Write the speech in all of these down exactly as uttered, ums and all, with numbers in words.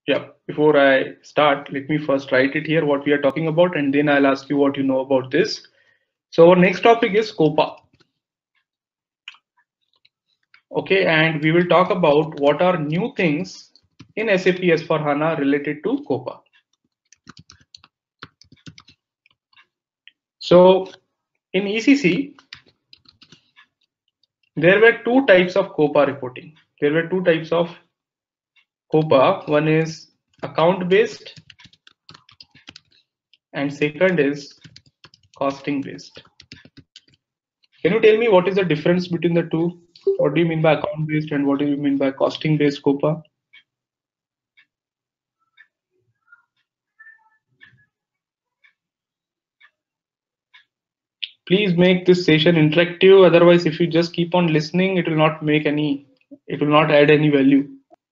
Yeah, before I start, let me first write it here what we are talking about, and then I'll ask you what you know about this. So our next topic is COPA. Okay, and we will talk about what are new things in S A P S four HANA related to COPA. So in E C C, there were two types of COPA reporting. There were two types of COPA. One is account based and second is costing based. Can you tell me what is the difference between the two? What do you mean by account based and what do you mean by costing based COPA? Please make this session interactive. Otherwise, if you just keep on listening, it will not make any, it will not add any value.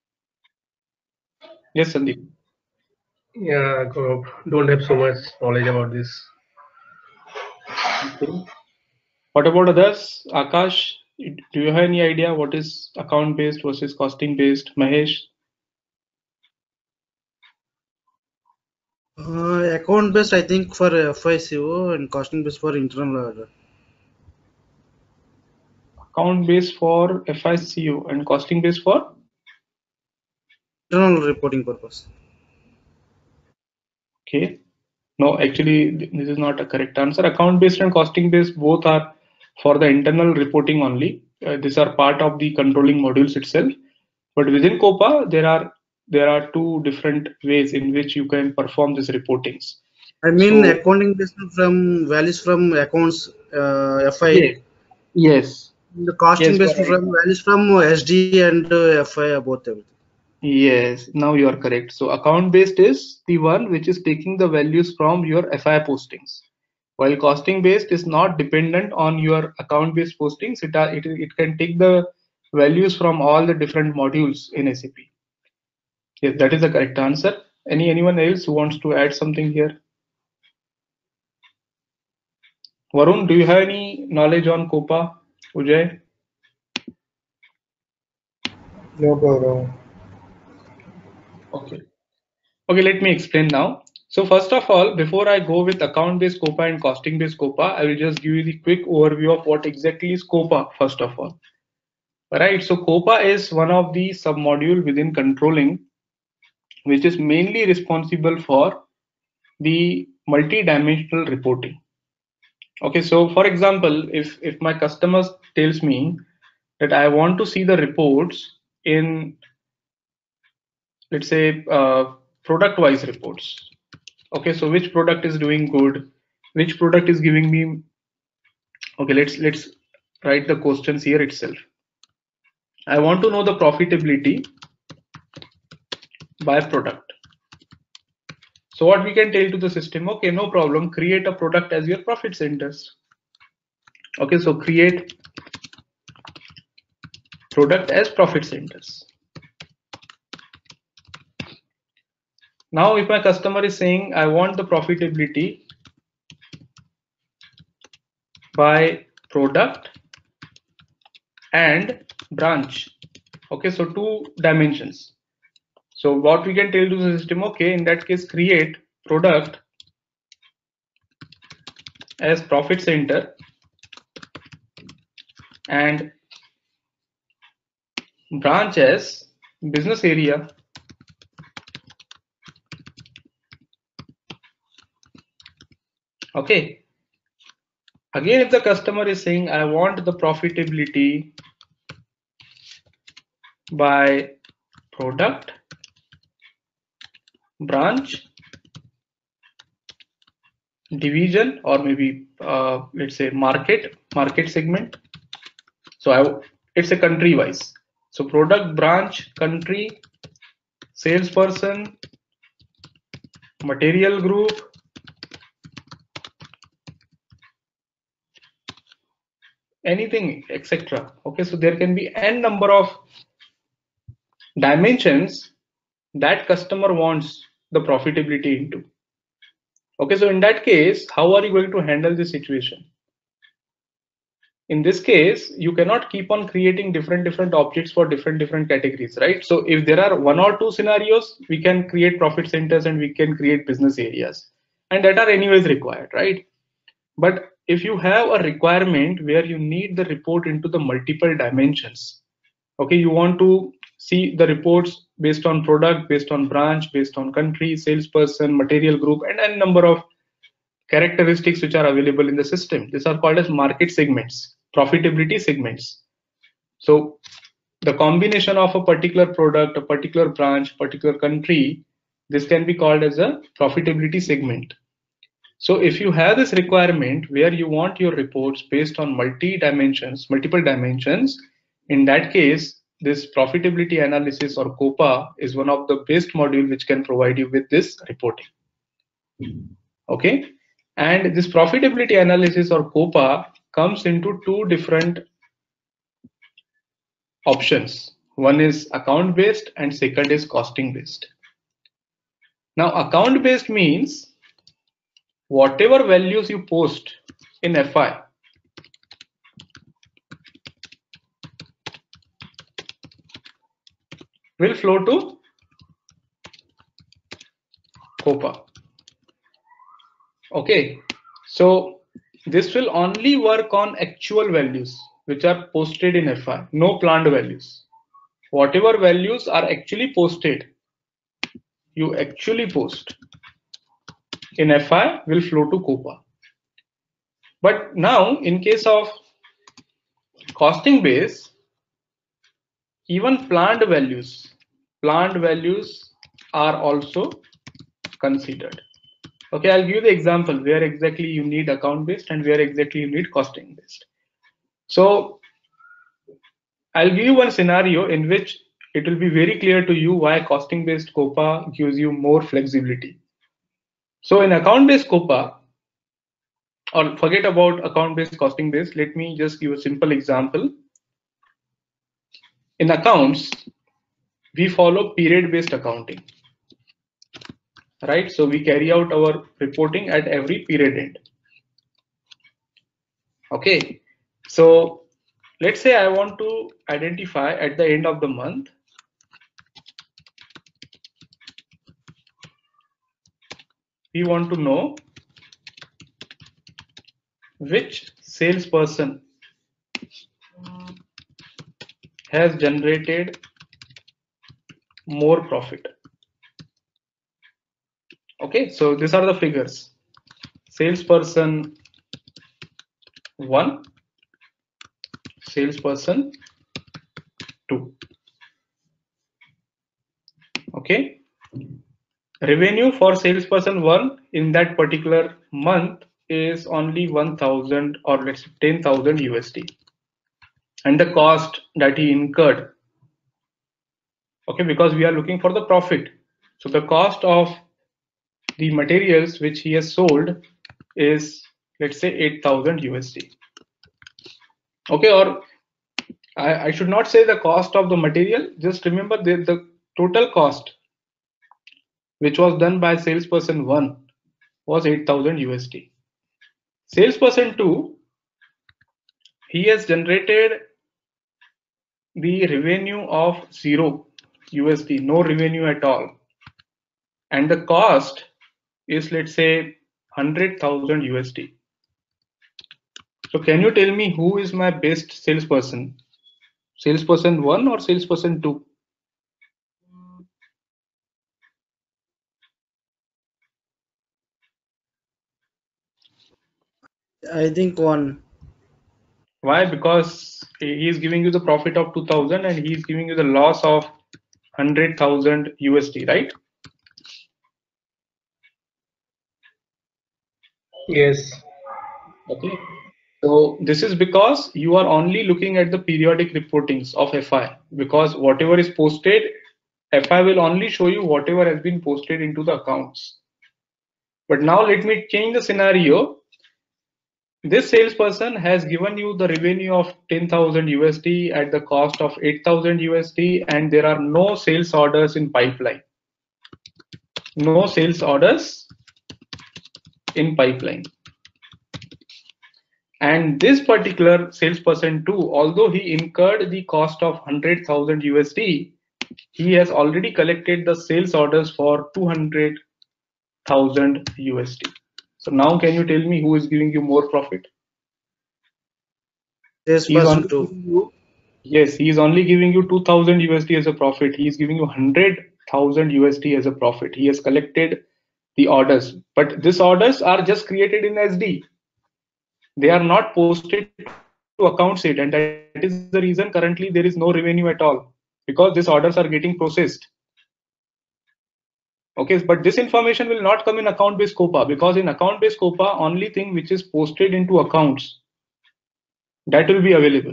Yes, Sandeep. Yeah, Gaurav, don't have so much knowledge about this. Okay. What about others? Akash, do you have any idea what is account based versus costing based? Mahesh? Uh, account based, I think, for F I C O and costing based for internal order. Account based for F I C O and costing based for? Internal reporting purpose. Okay. No, actually, this is not a correct answer. Account based and costing based both are for the internal reporting only. Uh, these are part of the controlling modules itself. But within COPA, there are there are two different ways in which you can perform these reportings. I mean, So accounting based from values from accounts uh, F I. yes, yes, The costing yes, you are based right. from values from S D and uh, F I both everything. Yes, now you are correct. So account based is the one which is taking the values from your F I postings, while costing based is not dependent on your account based postings. It, are, it it can take the values from all the different modules in S A P. Yes, that is the correct answer. Any anyone else who wants to add something here? Varun, do you have any knowledge on COPA? Ujay? No, Gaurav. Okay. Okay, let me explain now. So first of all, before I go with account-based COPA and costing-based COPA, I will just give you the quick overview of what exactly is COPA first of all. Alright, so COPA is one of the submodule within controlling, which is mainly responsible for the multi-dimensional reporting. Okay, so for example, if if my customer tells me that I want to see the reports in, let's say, uh, product-wise reports. Okay, so which product is doing good, which product is giving me, okay, let's let's write the questions here itself. I want to know the profitability by product. So what we can tell to the system, okay, no problem, create a product as your profit centers. Okay, so create product as profit centers. Now if my customer is saying I want the profitability by product and branch, okay, so two dimensions. So what we can tell to the system, okay, in that case, create product as profit center and branch as business area. Okay. Again, if the customer is saying, I want the profitability by product, branch, division, or maybe uh, let's say market, market segment. So I, it's a country wise. So product, branch, country, salesperson, material group, anything, et cetera. Okay, so there can be n number of dimensions that customer wants the profitability into. Okay, so in that case, how are you going to handle this situation? in this case, you cannot keep on creating different different objects for different different categories, right? So if there are one or two scenarios, we can create profit centers and we can create business areas, and that are anyways required, right? But if you have a requirement where you need the report into the multiple dimensions, okay, you want to see the reports based on product, based on branch, based on country, salesperson, material group, and a number of characteristics which are available in the system. These are called as market segments, profitability segments. So the combination of a particular product, a particular branch, particular country, this can be called as a profitability segment. So if you have this requirement where you want your reports based on multi dimensions, multiple dimensions, in that case, this profitability analysis or COPA is one of the best module which can provide you with this reporting. Okay, and this profitability analysis or COPA comes into two different options. One is account based and second is costing based. Now account based means whatever values you post in F I, will flow to COPA. Okay, so this will only work on actual values which are posted in F I, no planned values. Whatever values are actually posted, you actually post in F I will flow to COPA. But now in case of costing base, even planned values, planned values are also considered. Okay, I'll give you the example where exactly you need account based and where exactly you need costing based. So I'll give you one scenario in which it will be very clear to you why costing based COPA gives you more flexibility. So in account based COPA, or forget about account based costing based, let me just give a simple example. In accounts, we follow period based accounting, right? So we carry out our reporting at every period end. Okay, so let's say I want to identify at the end of the month we want to know which salesperson has generated more profit. Okay, so these are the figures. Salesperson one, salesperson two. Okay, revenue for salesperson one in that particular month is only one thousand, or let's say ten thousand U S D, and the cost that he incurred, okay, because we are looking for the profit, so the cost of the materials which he has sold is, let's say, eight thousand U S D. Okay, or I, I should not say the cost of the material, just remember the, the total cost which was done by salesperson one was eight thousand U S D. Salesperson two, he has generated the revenue of zero U S D, no revenue at all, and the cost is, let's say, one hundred thousand U S D. So can you tell me who is my best salesperson? Salesperson one or salesperson two? I think one. Why? Because he is giving you the profit of two thousand and he is giving you the loss of one hundred thousand U S D, right? Yes. Okay. So this is because you are only looking at the periodic reportings of F I, because whatever is posted, F I will only show you whatever has been posted into the accounts. But now let me change the scenario. This salesperson has given you the revenue of ten thousand U S D at the cost of eight thousand U S D, and there are no sales orders in pipeline. No sales orders in pipeline. And this particular salesperson too, although he incurred the cost of one hundred thousand U S D, he has already collected the sales orders for two hundred thousand U S D. So now can you tell me who is giving you more profit? Sales He's person only too. giving you, yes, he is only giving you two thousand U S D as a profit. He is giving you one hundred thousand U S D as a profit. He has collected the orders, but these orders are just created in S D. They are not posted to account sheet, and that is the reason currently there is no revenue at all, because these orders are getting processed. Okay, but this information will not come in account-based COPA, because in account-based COPA, only thing which is posted into accounts, that will be available.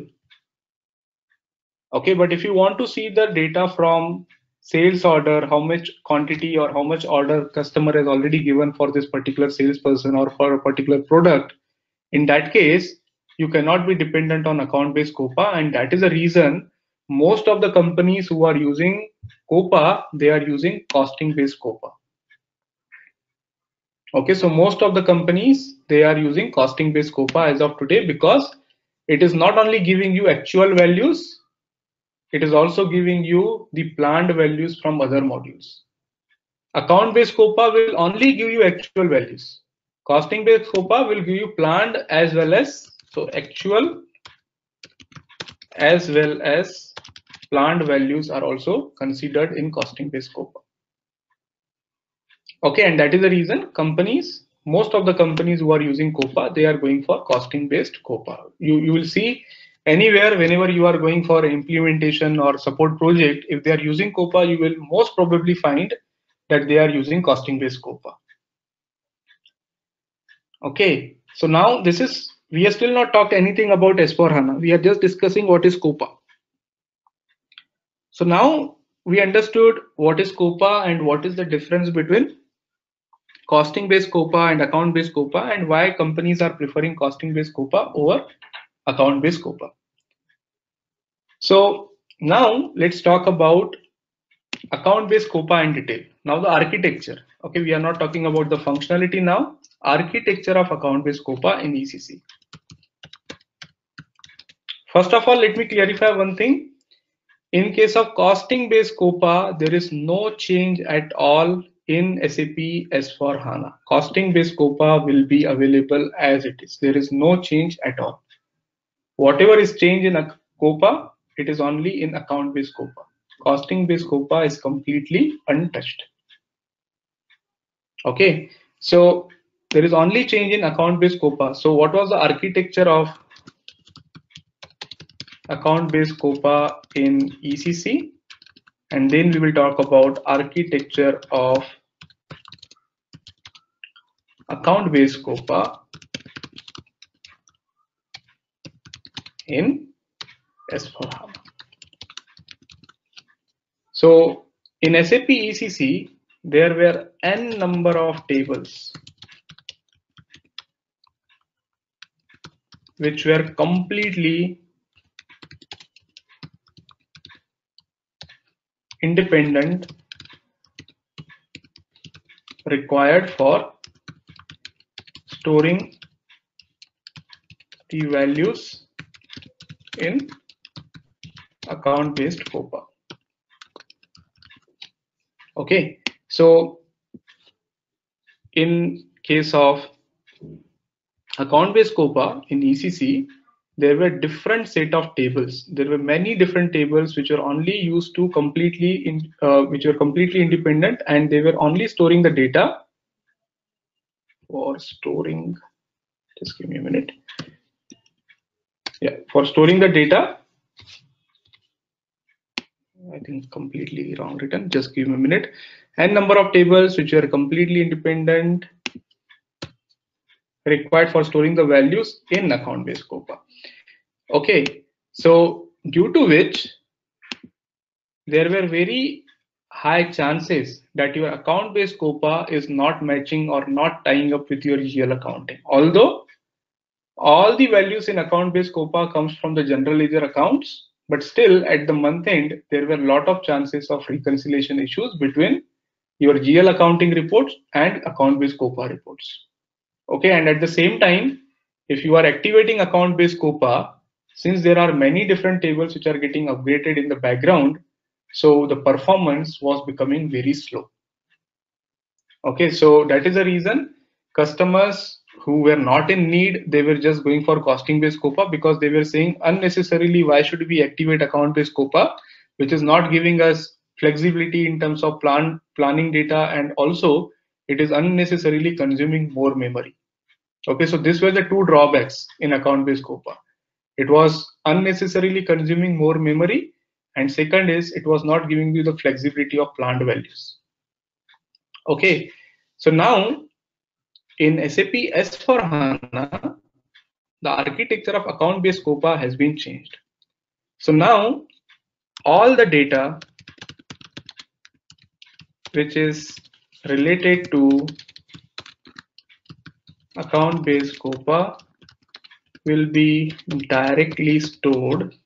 Okay, but if you want to see the data from sales order, how much quantity or how much order customer has already given for this particular salesperson or for a particular product, in that case, you cannot be dependent on account-based COPA, and that is the reason most of the companies who are using COPA, they are using costing-based COPA. Okay, so most of the companies, they are using costing-based COPA as of today, because it is not only giving you actual values, it is also giving you the planned values from other modules. Account-based COPA will only give you actual values. Costing-based COPA will give you planned as well as, so actual as well as planned values are also considered in costing-based COPA. Okay, and that is the reason companies, most of the companies who are using COPA, they are going for costing-based COPA. You, you will see anywhere, whenever you are going for implementation or support project, if they are using COPA, you will most probably find that they are using costing-based COPA. Okay, so now this is, we have still not talked anything about S four HANA. We are just discussing what is COPA. So now we understood what is COPA and what is the difference between costing-based COPA and account-based COPA, and why companies are preferring costing-based COPA over account-based COPA. So now let's talk about account-based COPA in detail. Now the architecture. Okay, we are not talking about the functionality now. Architecture of account-based COPA in E C C. First of all, let me clarify one thing. In case of costing-based COPA, there is no change at all in S A P S four HANA. Costing-based COPA will be available as it is. There is no change at all. Whatever is changed in a COPA, it is only in account-based COPA. Costing-based COPA is completely untouched. Okay, so there is only change in account-based COPA. So what was the architecture of account-based COPA in E C C? And then we will talk about architecture of account-based COPA in S four HANA. So in S A P E C C, there were n number of tables which were completely independent, required for storing the values in account-based COPA. Okay, so in case of account-based COPA in E C C, there were different set of tables. There were many different tables which were only used to completely in, uh, which were completely independent, and they were only storing the data for storing. Just give me a minute. Yeah, for storing the data. I think completely wrong written. Just give me a minute. N number of tables which were completely independent, required for storing the values in account-based COPA. Okay, so due to which there were very high chances that your account-based COPA is not matching or not tying up with your G L accounting. Although all the values in account-based COPA comes from the general ledger accounts, but still at the month end, there were a lot of chances of reconciliation issues between your G L accounting reports and account-based COPA reports. Okay, and at the same time, if you are activating account-based COPA, since there are many different tables which are getting upgraded in the background, so the performance was becoming very slow. Okay, so that is the reason customers who were not in need, they were just going for costing-based COPA because they were saying unnecessarily, why should we activate account-based COPA, which is not giving us flexibility in terms of plan planning data, and also it is unnecessarily consuming more memory. Okay, so these were the two drawbacks in account-based COPA. It was unnecessarily consuming more memory, and second is it was not giving you the flexibility of planned values. Okay, so now in S A P S four HANA, the architecture of account-based COPA has been changed. So now all the data which is related to account-based COPA will be directly stored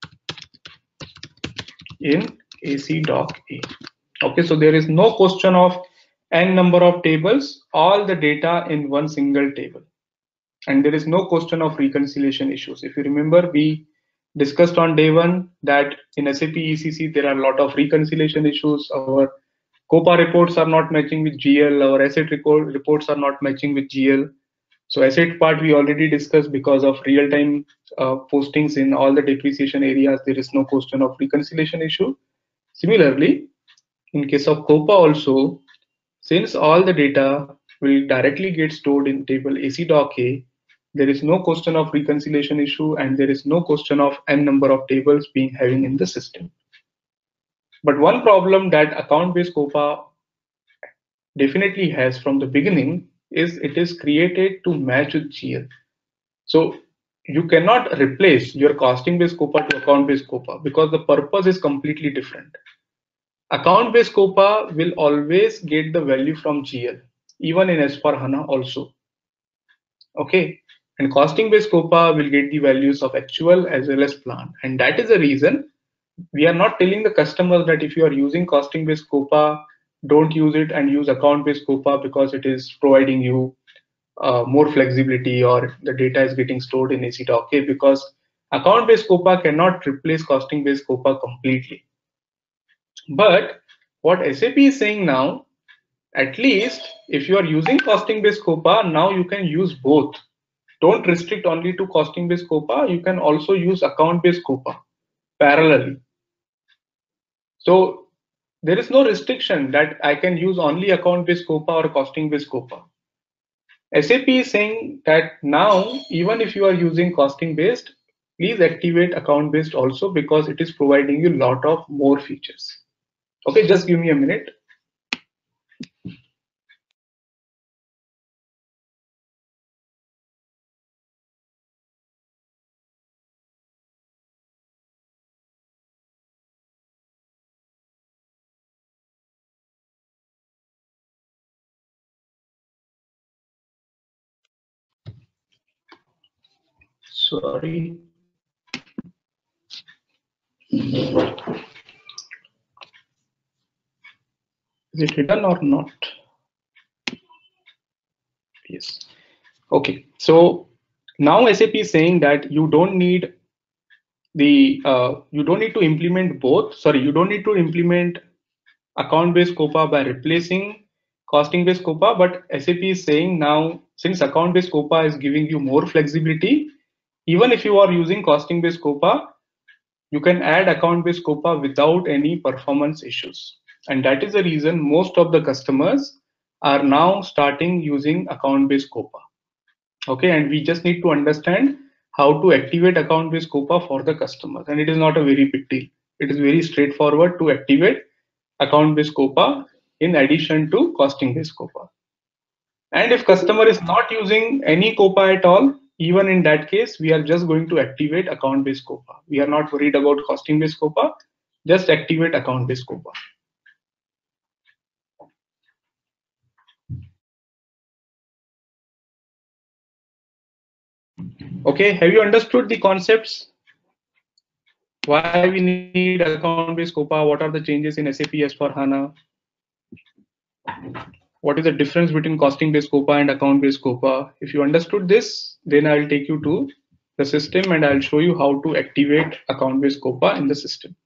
in A C doc A. Okay, so there is no question of n number of tables, all the data in one single table. And there is no question of reconciliation issues. If you remember, we discussed on day one that in S A P E C C there are a lot of reconciliation issues. Our COPA reports are not matching with G L, our asset record reports are not matching with G L. So asset part we already discussed because of real-time uh, postings in all the depreciation areas, there is no question of reconciliation issue. Similarly, in case of COPA also, since all the data will directly get stored in table A C doc A, there is no question of reconciliation issue and there is no question of n number of tables being having in the system. But one problem that account-based COPA definitely has from the beginning is it is created to match with G L. So you cannot replace your costing-based COPA to account-based COPA because the purpose is completely different. Account-based COPA will always get the value from G L, even in S four HANA also. Okay, and costing-based COPA will get the values of actual as well as planned, and that is the reason we are not telling the customers that if you are using costing-based COPA, don't use it and use account-based COPA because it is providing you uh, more flexibility or the data is getting stored in A C doc A, because account-based COPA cannot replace costing-based COPA completely. But what S A P is saying now, at least if you are using costing-based COPA, now you can use both. Don't restrict only to costing-based COPA, you can also use account-based COPA parallelly. So there is no restriction that I can use only account-based COPA or costing-based COPA. S A P is saying that now, even if you are using costing-based, please activate account-based also because it is providing you a lot of more features. Okay, just give me a minute. Sorry. Is it hidden or not? Yes. Okay. So now S A P is saying that you don't need the uh, you don't need to implement both. Sorry, you don't need to implement account-based COPA by replacing costing-based COPA. But S A P is saying now, since account-based COPA is giving you more flexibility, even if you are using costing-based COPA, you can add account-based COPA without any performance issues. And that is the reason most of the customers are now starting using account-based COPA. Okay, and we just need to understand how to activate account-based COPA for the customers. And it is not a very big deal. It is very straightforward to activate account-based COPA in addition to costing-based COPA. And if customer is not using any COPA at all, even in that case, we are just going to activate account-based COPA. We are not worried about costing-based COPA, just activate account-based COPA. Okay, have you understood the concepts? Why we need account-based COPA? What are the changes in S A P S four HANA? what is the difference between costing based COPA and account based COPA. If you understood this, then I'll take you to the system and I'll show you how to activate account based COPA in the system.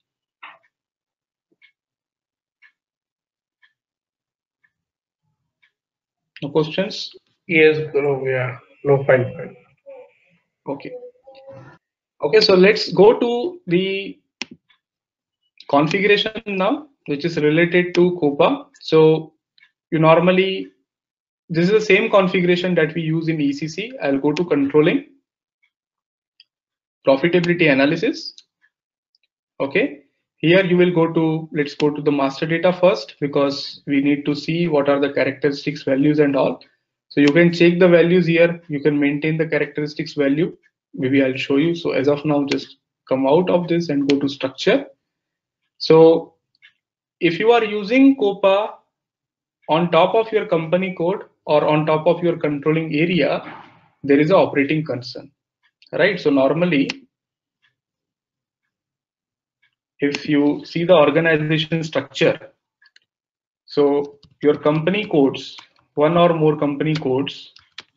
No questions? Yes, no, yeah, no, fine, fine. Okay. Okay, so let's go to the configuration now, which is related to COPA. So you normally, this is the same configuration that we use in E C C. I'll go to controlling, profitability analysis. Okay, here you will go to, let's go to the master data first, because we need to see what are the characteristics, values and all. So you can check the values here, you can maintain the characteristics value. Maybe I'll show you. So as of now, just come out of this and go to structure. So if you are using COPA on top of your company code or on top of your controlling area, there is an operating concern, right? So normally, if you see the organization structure, so your company codes, one or more company codes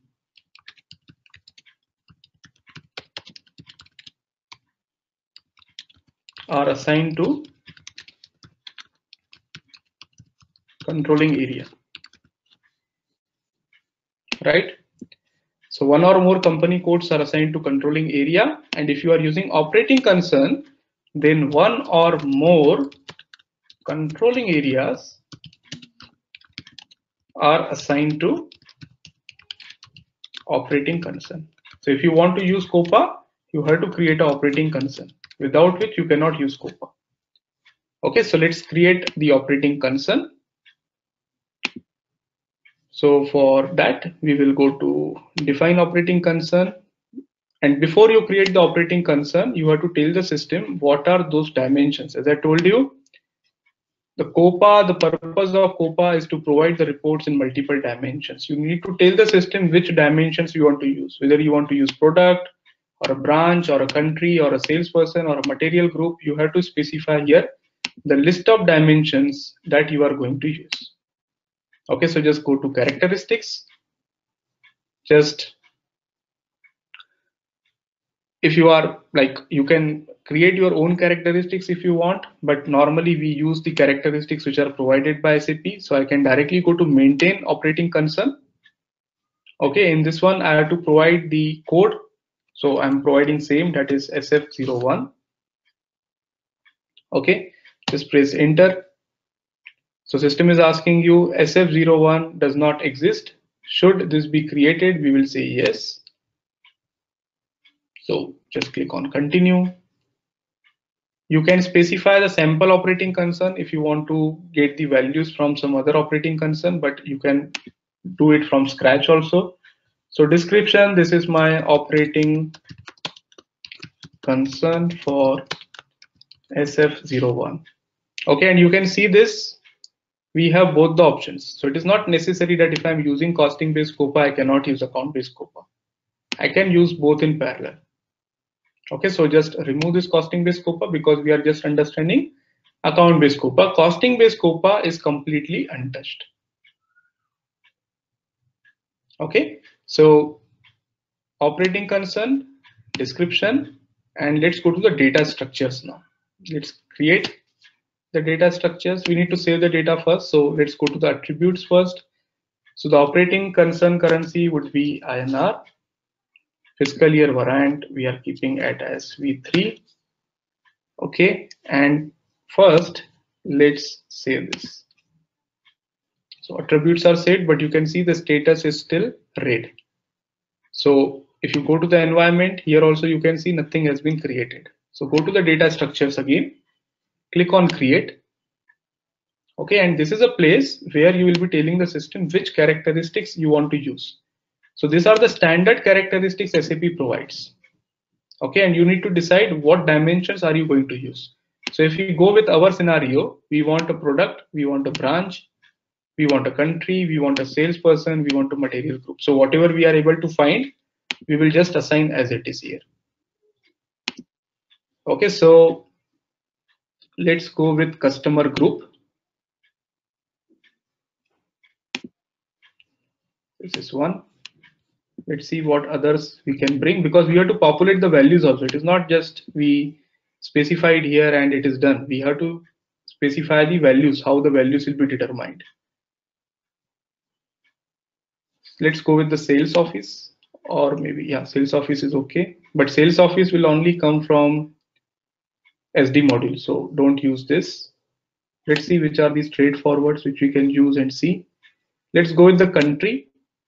are assigned to controlling area, right? So one or more company codes are assigned to controlling area, and if you are using operating concern, then one or more controlling areas are assigned to operating concern. So if you want to use COPA, you have to create an operating concern, without which you cannot use COPA. Okay, so let's create the operating concern. So for that, we will go to define operating concern. And before you create the operating concern, you have to tell the system what are those dimensions. As I told you, the COPA, the purpose of COPA is to provide the reports in multiple dimensions. You need to tell the system which dimensions you want to use, whether you want to use product or a branch or a country or a salesperson or a material group. You have to specify here the list of dimensions that you are going to use. Okay, so just go to characteristics. Just if you are like, you can create your own characteristics if you want, but normally we use the characteristics which are provided by S A P. So I can directly go to maintain operating concern. Okay, in this one I have to provide the code. So I'm providing same, that is S F zero one. Okay, just press enter. So system is asking you S F zero one does not exist. Should this be created? We will say yes. So just click on continue. You can specify the sample operating concern if you want to get the values from some other operating concern, but you can do it from scratch also. So description, this is my operating concern for S F zero one. Okay, and you can see this, we have both the options. So it is not necessary that if I'm using costing based COPA, I cannot use account based COPA. I can use both in parallel. Okay, so just remove this costing based COPA because we are just understanding account based COPA. Costing based COPA is completely untouched. Okay, so operating concern, description, and let's go to the data structures now. Let's create the data structures. We need to save the data first. So let's go to the attributes first. So the operating concern currency would be I N R. Fiscal year variant we are keeping at as V three. Okay, and first let's save this. So attributes are saved, but you can see the status is still red. So if you go to the environment, here also you can see nothing has been created. So go to the data structures again, click on create. Okay, and this is a place where you will be telling the system which characteristics you want to use. So these are the standard characteristics S A P provides. Okay, and you need to decide what dimensions are you going to use. So if you go with our scenario, we want a product, we want a branch, we want a country, we want a salesperson, we want a material group. So whatever we are able to find, we will just assign as it is here. Okay, so let's go with customer group. This is one. Let's see what others we can bring, because we have to populate the values also. It is not just we specified here and it is done. We have to specify the values, how the values will be determined. Let's go with the sales office, or maybe, yeah, sales office is okay. But sales office will only come from S D module, so don't use this. Let's see which are these trade forwards which we can use and see. Let's go with the country.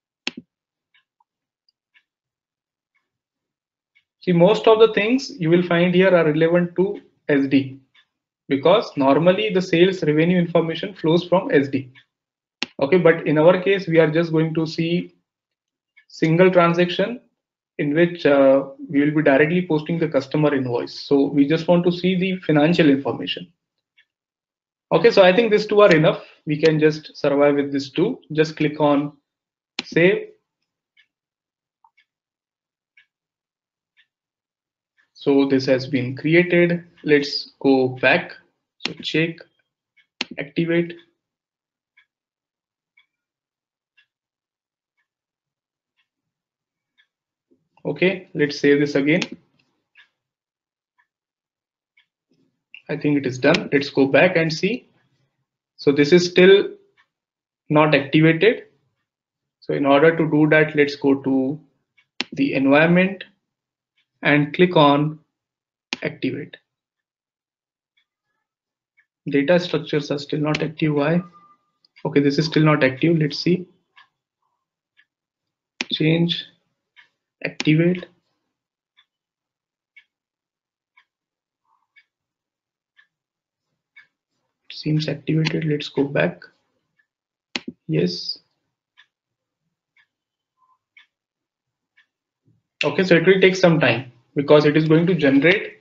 See, most of the things you will find here are relevant to S D, because normally the sales revenue information flows from S D. Okay, but in our case, we are just going to see single transaction in which uh, we will be directly posting the customer invoice. So we just want to see the financial information. Okay, so I think these two are enough. We can just survive with these two. Just click on save. So this has been created. Let's go back. So check, activate. Okay, let's save this again. I think it is done. Let's go back and see. So this is still not activated. So in order to do that, let's go to the environment and click on activate. Data structures are still not active. Why? Okay, this is still not active. Let's see. Change, activate. It seems activated. Let's go back. Yes. Okay, so it will take some time because it is going to generate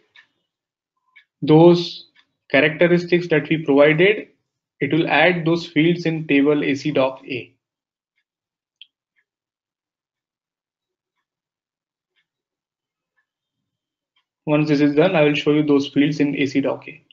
those characteristics that we provided. It will add those fields in table A C doc A. Once this is done, I will show you those fields in A C doc A.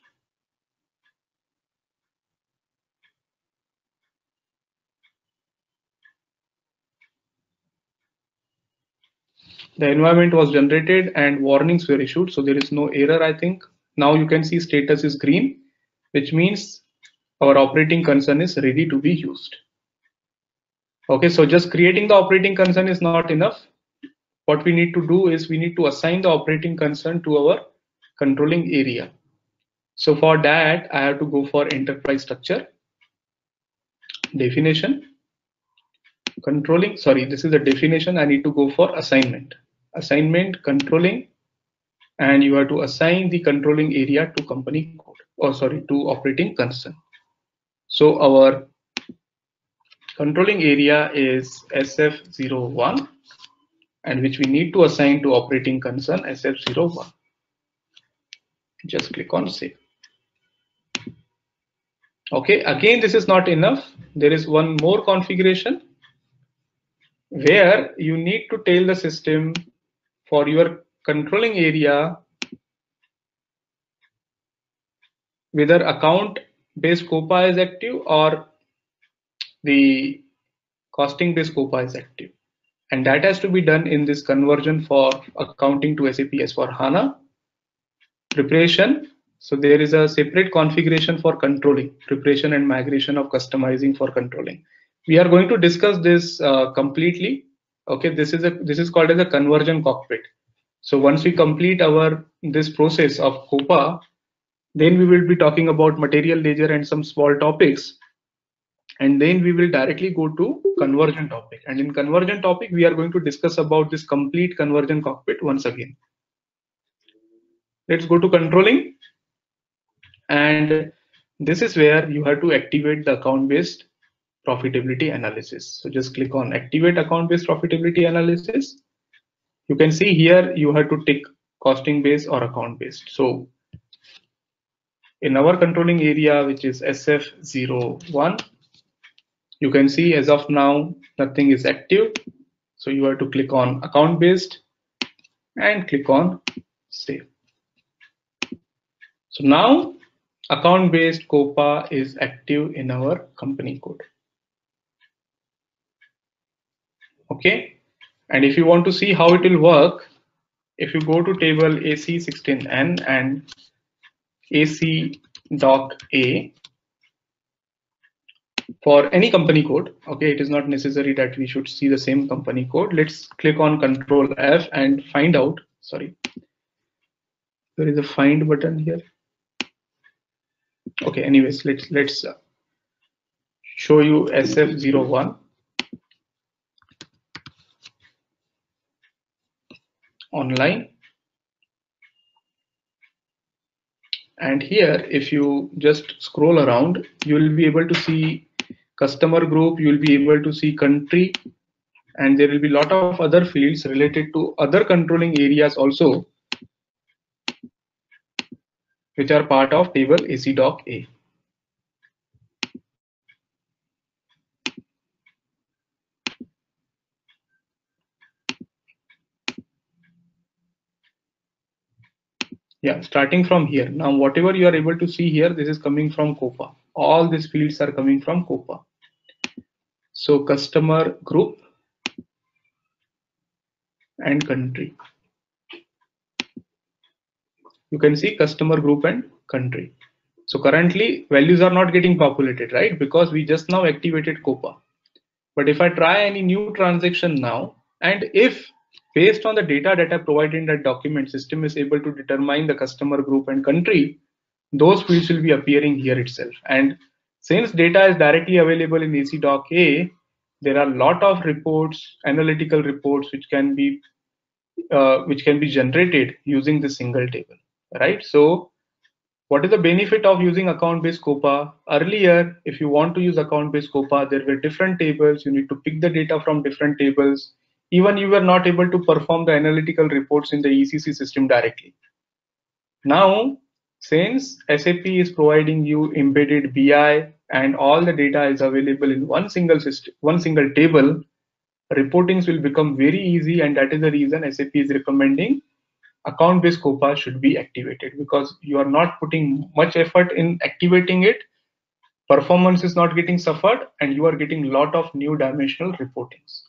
The environment was generated and warnings were issued, so there is no error, I think. Now you can see status is green, which means our operating concern is ready to be used. Okay, so just creating the operating concern is not enough. What we need to do is we need to assign the operating concern to our controlling area. So for that, I have to go for enterprise structure, definition, controlling, sorry, this is the definition. I need to go for assignment, assignment, controlling, and you have to assign the controlling area to company code, or sorry, to operating concern. So our controlling area is S F zero one, and which we need to assign to operating concern S F zero one. Just click on save. Okay, again, this is not enough. There is one more configuration where you need to tell the system for your controlling area whether account based COPA is active or the costing based COPA is active. And that has to be done in this conversion for accounting to S A P S four HANA preparation. So there is a separate configuration for controlling, preparation and migration of customizing for controlling. We are going to discuss this uh, completely. Okay, this is a this is called as a conversion cockpit. So once we complete our this process of COPA, then we will be talking about material ledger and some small topics, and then we will directly go to conversion topic. And in conversion topic, we are going to discuss about this complete conversion cockpit once again. Let's go to controlling, and this is where you have to activate the account based profitability analysis. So just click on activate account based profitability analysis. You can see here you have to tick costing based or account based. So in our controlling area, which is S F zero one, you can see as of now nothing is active. So you have to click on account based and click on save. So now account based COPA is active in our company code. Okay, and if you want to see how it will work, if you go to table A C sixteen N and A C doc A for any company code, okay, it is not necessary that we should see the same company code. Let's click on Control F and find out. Sorry, there is a find button here. Okay, anyways, let's let's uh, show you S F zero one online. And here, if you just scroll around, you will be able to see customer group, you will be able to see country, and there will be a lot of other fields related to other controlling areas also, which are part of table A C doc A. Yeah, starting from here. Now, whatever you are able to see here, this is coming from COPA. All these fields are coming from COPA. So customer group and country. You can see customer group and country. So currently values are not getting populated, right? Because we just now activated COPA. But if I try any new transaction now, and if based on the data that I provided in that document, system is able to determine the customer group and country, those fields will be appearing here itself. And since data is directly available in A C doc A, there are a lot of reports, analytical reports, which can be uh, which can be generated using this single table, right? So what is the benefit of using account-based COPA? Earlier, if you want to use account-based COPA, there were different tables. You need to pick the data from different tables. Even you were not able to perform the analytical reports in the E C C system directly. Now, since S A P is providing you embedded B I and all the data is available in one single system, one single table, reportings will become very easy, and that is the reason S A P is recommending account-based COPA should be activated, because you are not putting much effort in activating it, performance is not getting suffered, and you are getting a lot of new dimensional reportings.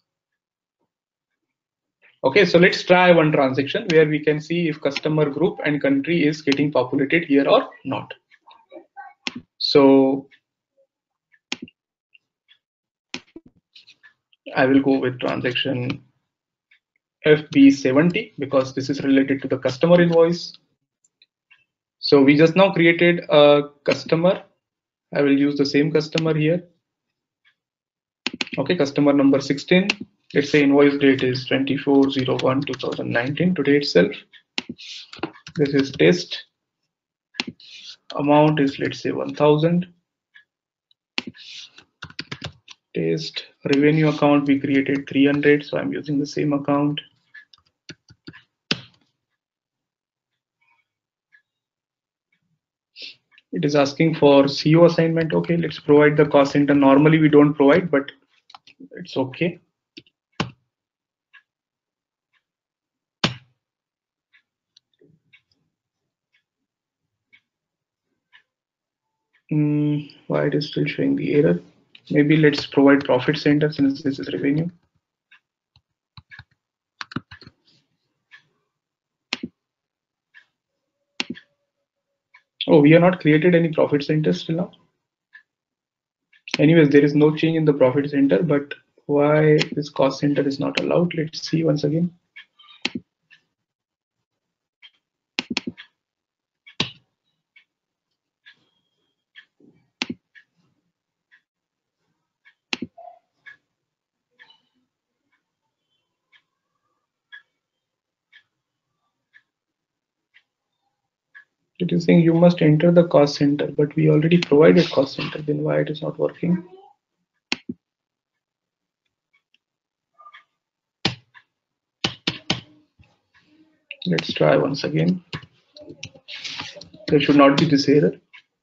Okay, so let's try one transaction where we can see if customer group and country is getting populated here or not. So I will go with transaction F B seventy because this is related to the customer invoice. So we just now created a customer. I will use the same customer here. Okay, customer number sixteen. Let's say invoice date is twenty-four oh one two thousand nineteen, today itself. This is test. Amount is, let's say, one thousand. Test revenue account, we created three hundred, so I'm using the same account. It is asking for C O assignment. Okay, let's provide the cost center. Normally we don't provide, but it's okay. Mm, why it is still showing the error? Maybe let's provide profit center since this is revenue. Oh, we have not created any profit centers till now. Anyways, there is no change in the profit center, but why this cost center is not allowed? Let's see once again. It is saying you must enter the cost center, but we already provided cost center. Then why it is not working? Let's try once again. There should not be this error.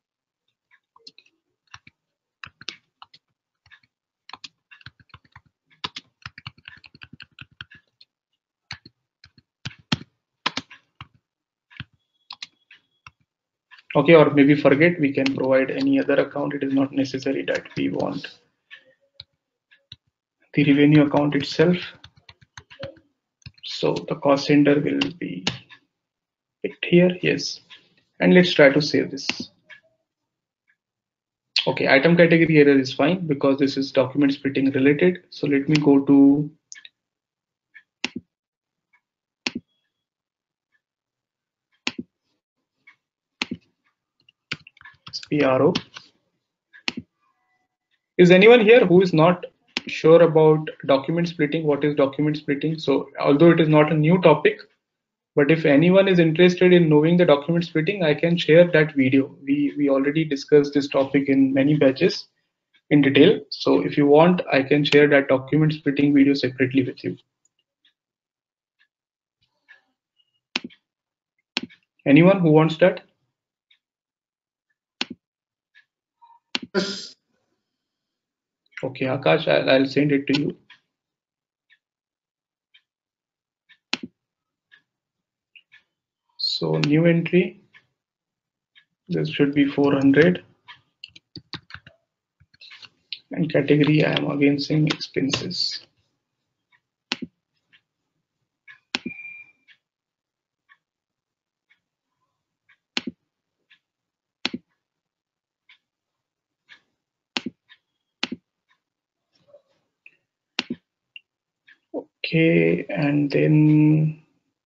Okay, or maybe forget, we can provide any other account. It is not necessary that we want the revenue account itself. So the cost center will be picked here, yes. And let's try to save this. Okay, item category error is fine because this is document splitting related. So let me go to S P R O. Is anyone here who is not sure about document splitting? What is document splitting? So although it is not a new topic, but if anyone is interested in knowing the document splitting, I can share that video. We, we already discussed this topic in many batches in detail. So if you want, I can share that document splitting video separately with you. Anyone who wants that? Yes. Okay, Akash, I'll, I'll send it to you. So new entry, this should be four hundred. And category, I am again saying expenses. Okay, and then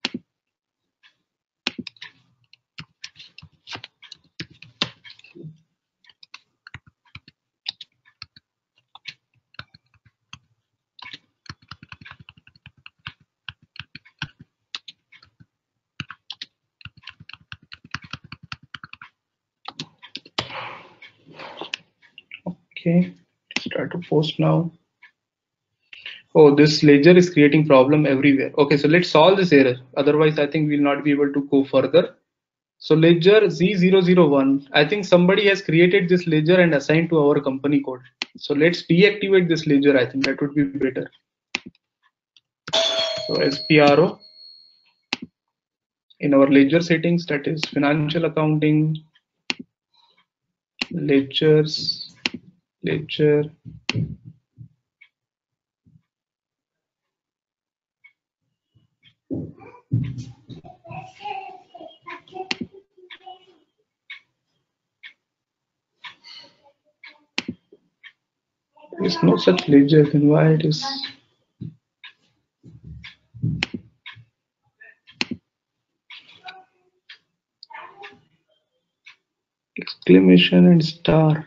okay, let's try to post now. Oh, this ledger is creating problem everywhere. Okay, so let's solve this error. Otherwise, I think we'll not be able to go further. So ledger Z zero zero one, I think somebody has created this ledger and assigned to our company code. So let's deactivate this ledger. I think that would be better. So S P R O, in our ledger settings, that is financial accounting, ledgers, ledger. There's no such ledger, then why it is? Exclamation and star.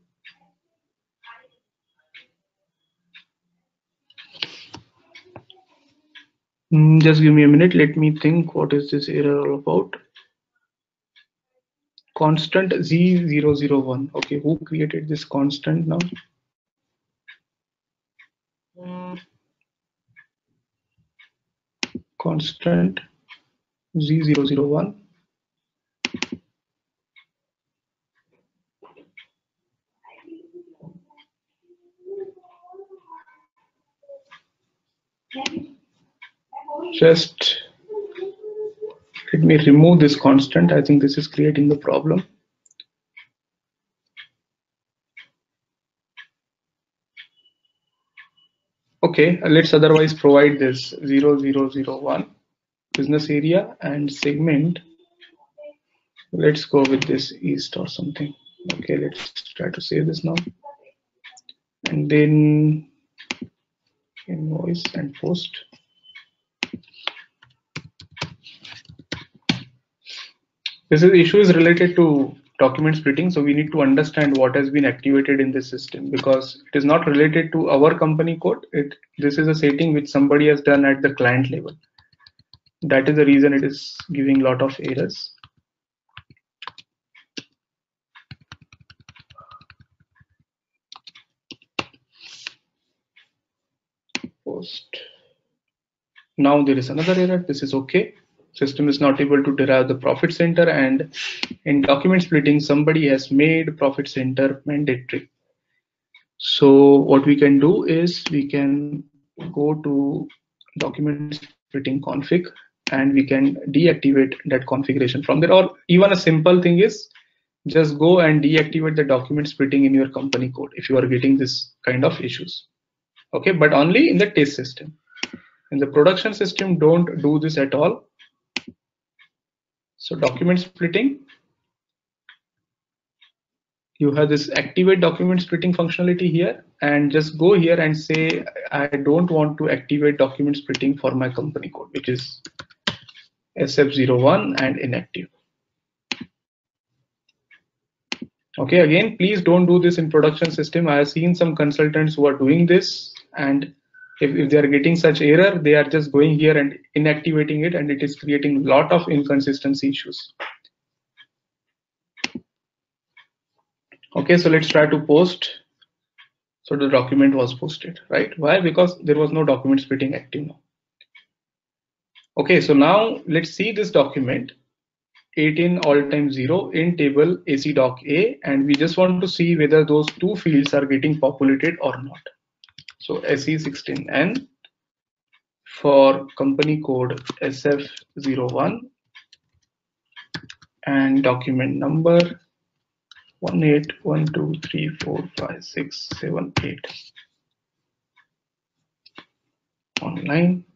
Mm, just give me a minute. Let me think. What is this error all about? Constant Z zero zero one. Okay, who created this constant now? Constant Z zero zero one. Just let me remove this constant. I think this is creating the problem. Okay, let's otherwise provide this zero zero zero one business area and segment. Let's go with this east or something. Okay, let's try to save this now. And then invoice and post. This is issue is related to document splitting, so we need to understand what has been activated in this system because it is not related to our company code. It this is a setting which somebody has done at the client level. That is the reason it is giving a lot of errors. Post. Now there is another error. This is okay. System is not able to derive the profit center, and in document splitting somebody has made profit center mandatory. So what we can do is we can go to document splitting config and we can deactivate that configuration from there, or even a simple thing is just go and deactivate the document splitting in your company code if you are getting this kind of issues. Okay, but only in the test system. In the production system, don't do this at all. So document splitting, you have this activate document splitting functionality here, and just go here and say I don't want to activate document splitting for my company code, which is S F zero one and inactive. Okay, again, please don't do this in production system. I have seen some consultants who are doing this, and if, if they are getting such error, they are just going here and inactivating it, and it is creating a lot of inconsistency issues. Okay, so let's try to post. So the document was posted, right? Why? Because there was no document splitting active now. Okay, so now let's see this document eighteen all time zero in table A C doc A, and we just want to see whether those two fields are getting populated or not. So S E sixteen N for company code S F zero one and document number one eight one two three four five six seven eight online.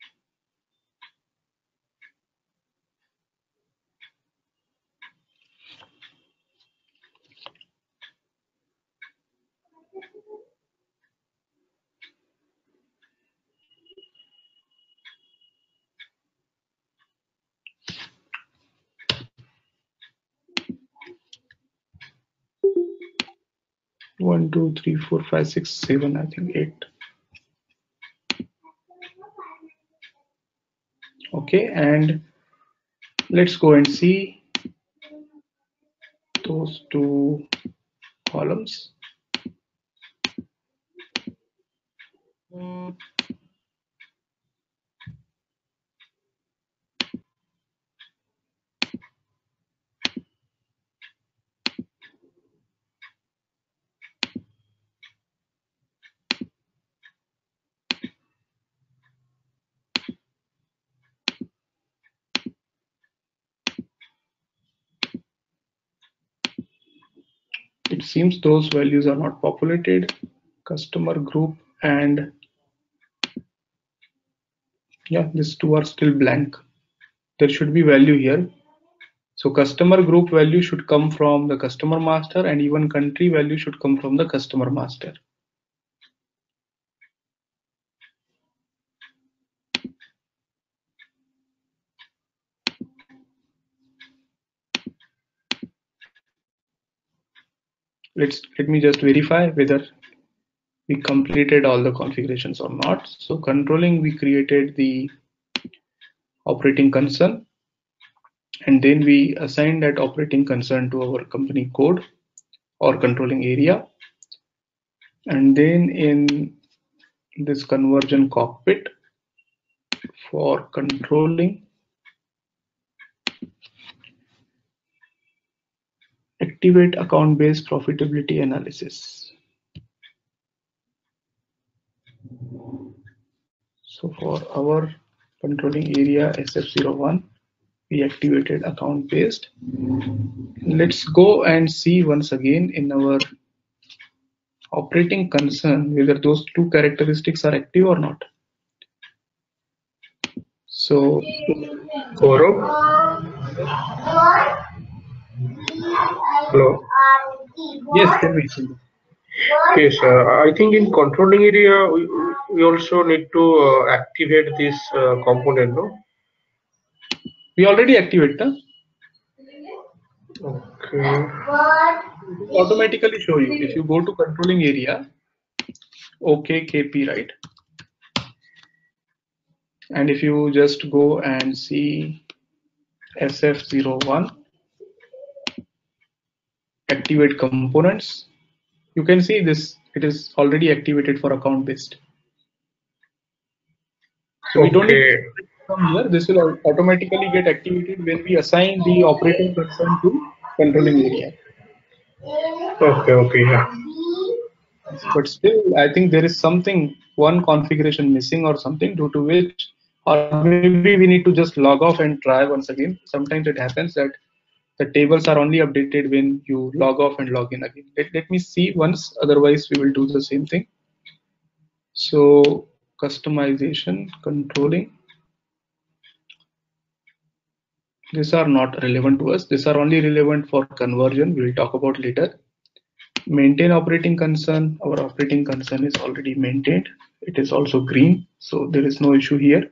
One, two, three, four, five, six, seven, I think eight. Okay, and let's go and see those two columns. It seems those values are not populated. Customer group and yeah, these two are still blank. There should be value here. So customer group value should come from the customer master, and even country value should come from the customer master. Let's let me just verify whether we completed all the configurations or not. So controlling, we created the operating concern, and then we assigned that operating concern to our company code or controlling area. And then in this conversion cockpit for controlling, activate account-based profitability analysis. So for our controlling area S F zero one, we activated account-based. Let's go and see once again in our operating concern whether those two characteristics are active or not. So Gaurav? Hello. yes, tell me. Yes, uh, I think in controlling area we, we also need to uh, activate this uh, component, no? We already activated. Huh? Okay. Automatically show you if you go to controlling area, OK K P, right? And if you just go and see S F zero one, activate components, you can see this, it is already activated for account based. So we don't need to come here. This will automatically get activated when we assign the operating concern to controlling area. Okay, okay, yeah. But still, I think there is something, one configuration missing or something, due to which, or maybe we need to just log off and try once again. Sometimes it happens that the tables are only updated when you log off and log in again. Let, let me see once, otherwise we will do the same thing. So customization, controlling, these are not relevant to us. These are only relevant for conversion. We will talk about later. Maintain operating concern. Our operating concern is already maintained. It is also green, so there is no issue here.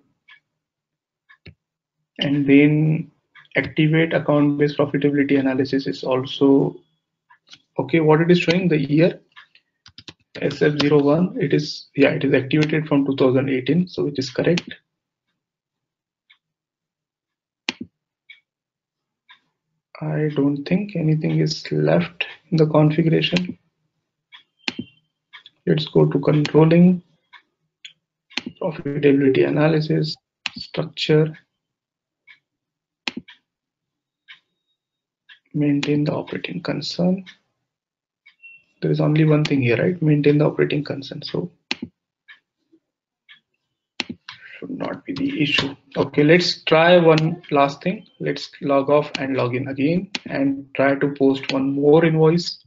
And then activate account-based profitability analysis is also okay. What it is showing, the year S F zero one, it is, yeah, it is activated from two thousand eighteen, so it is correct. I don't think anything is left in the configuration. Let's go to controlling, profitability analysis, structure, maintain the operating concern. There is only one thing here, right? Maintain the operating concern. So should not be the issue. Okay, let's try one last thing. Let's log off and log in again and try to post one more invoice.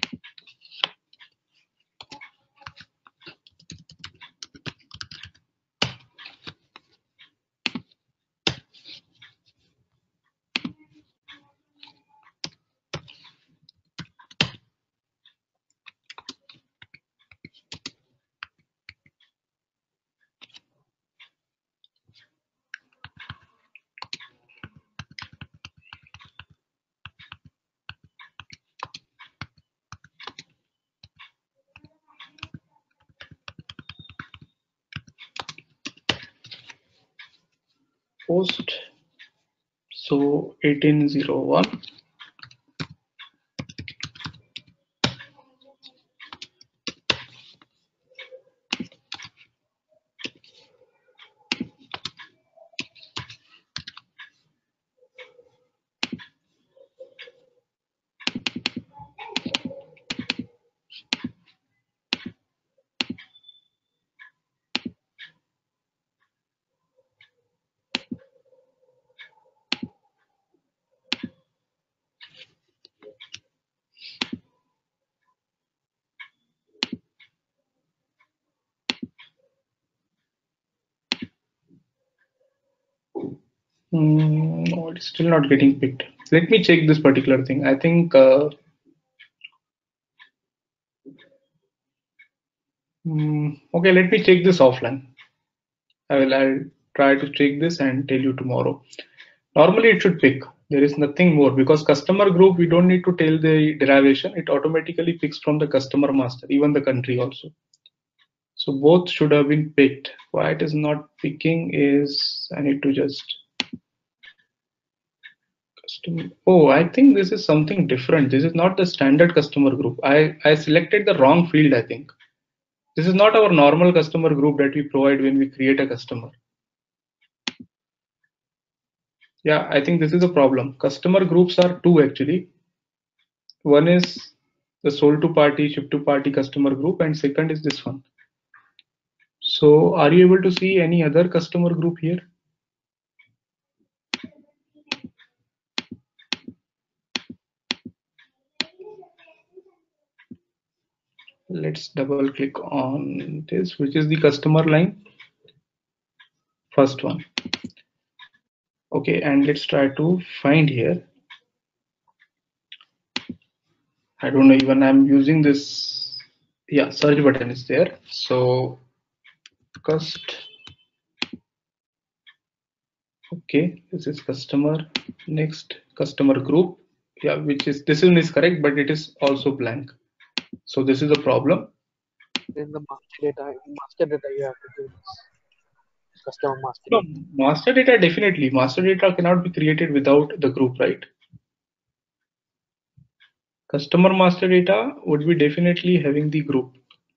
Post, so eighteen oh one. Mm, no, it's still not getting picked. Let me check this particular thing. I think uh, mm, okay, let me check this offline. I will I'll try to check this and tell you tomorrow. Normally it should pick. There is nothing more because customer group, we don't need to tell the derivation. It automatically picks from the customer master, even the country also. So both should have been picked. Why it is not picking is I need to just custom. Oh, I think this is something different. This is not the standard customer group. I, I selected the wrong field, I think. This is not our normal customer group that we provide when we create a customer. Yeah, I think this is a problem. Customer groups are two actually. One is the sold to party, ship to party customer group, and second is this one. So are you able to see any other customer group here? Let's double click on this, which is the customer line. First one. Okay, and let's try to find here. I don't know, even I'm using this. Yeah, search button is there. So cust. Okay, this is customer. Next, customer group. Yeah, which is this one is correct, but it is also blank. So this is a problem. In the master data, master data you have to do this. Customer master No, data. master data definitely. Master data cannot be created without the group, right? Customer master data would be definitely having the group.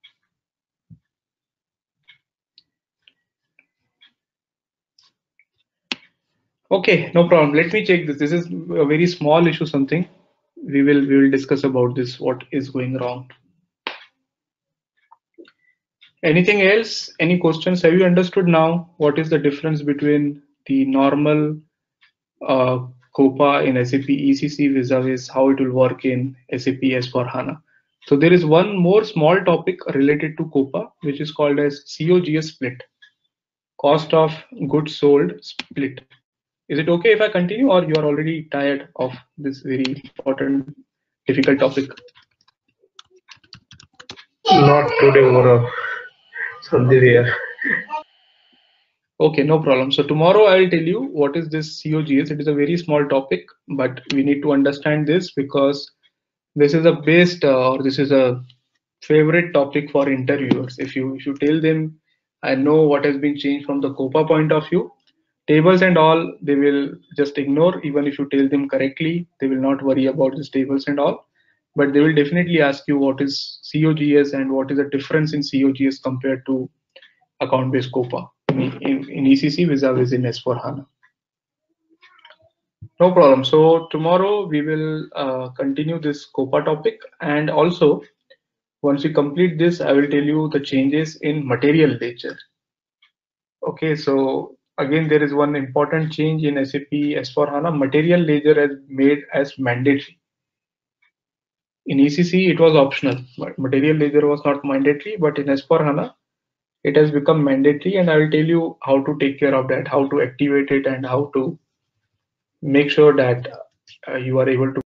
Okay, no problem. Let me check this. This is a very small issue, something. We will we will discuss about this, what is going wrong. Anything else? Any questions? Have you understood now what is the difference between the normal uh, COPA in S A P E C C vis-a-vis how it will work in S A P S four HANA? So there is one more small topic related to COPA, which is called as C O G S split, cost of goods sold split. Is it okay if I continue, or you are already tired of this very important, difficult topic? Not today, Gaurav. Sandhir here. Okay, no problem. So tomorrow I will tell you what is this C O G S. It is a very small topic, but we need to understand this because this is a based uh, or this is a favorite topic for interviewers. If you if you tell them, I know what has been changed from the COPA point of view, tables and all they will just ignore. Even if you tell them correctly, they will not worry about these tables and all. But they will definitely ask you what is C O G S and what is the difference in C O G S compared to account-based COPA in, in, in E C C vis-a-vis in S four HANA. No problem. So tomorrow we will uh, continue this COPA topic, and also once we complete this, I will tell you the changes in material ledger. Okay, so again there is one important change in S A P S four HANA. Material ledger is made as mandatory. In E C C it was optional, but material ledger was not mandatory, but in S four HANA it has become mandatory, and I will tell you how to take care of that, how to activate it, and how to make sure that uh, you are able to